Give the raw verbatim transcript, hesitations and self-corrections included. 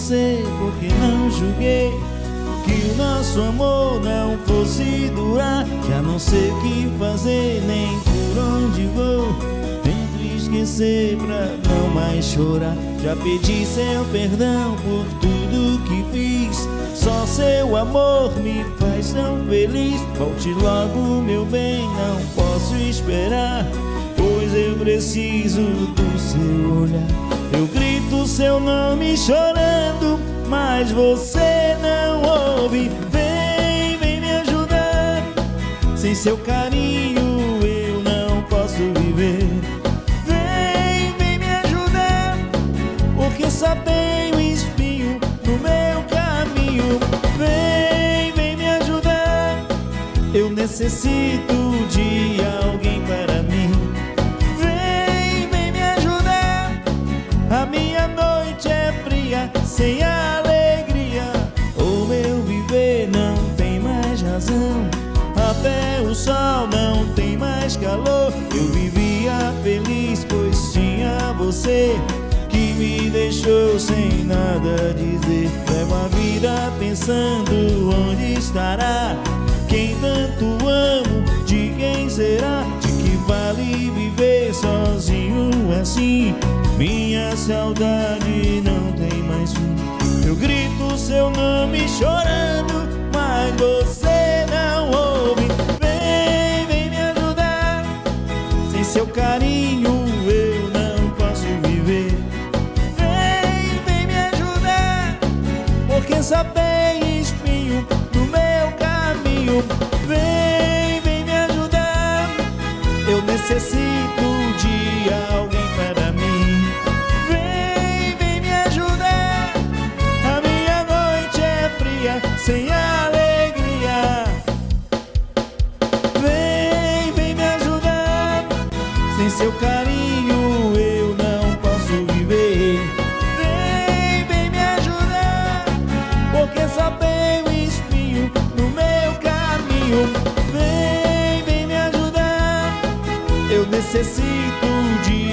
você porque não julguei que o nosso amor não fosse durar. Já não sei o que fazer, nem por onde vou. Tento esquecer pra não mais chorar. Já pedi seu perdão por tudo que fiz. Só seu amor me faz tão feliz. Volte logo, meu bem, não posso esperar, pois eu preciso do seu olhar. Eu grito seu nome chorando, mas você não ouve. Vem, vem me ajudar. Sem seu carinho eu não posso viver. Vem, vem me ajudar, porque só tenho espinho no meu caminho. Vem, vem me ajudar. Eu necessito de alguém para mim. Vem, vem me ajudar. A minha noite é fria, sem alegria. O meu viver não tem mais razão. Até o sol não tem mais calor. Eu vivia feliz, pois tinha você, que me deixou sem nada dizer. Levo a vida pensando onde estará quem tanto amo, de quem será? De que vale viver sozinho assim? Minha saudade não tem mais fim. Eu grito seu nome chorando, mas você não ouve. Vem, vem me ajudar. Sem seu carinho eu não posso viver. Vem, vem me ajudar, porque só tem espinho no meu caminho. Vem, vem me ajudar. Eu necessito de alguém para mim. Vem, vem me ajudar. A minha noite é fria, sem alegria. Vem, vem me ajudar. Sem seu carinho eu não posso viver. Vem, vem me ajudar, porque só tenho espinho no meu caminho. Vem, vem me ajudar. Eu necessito de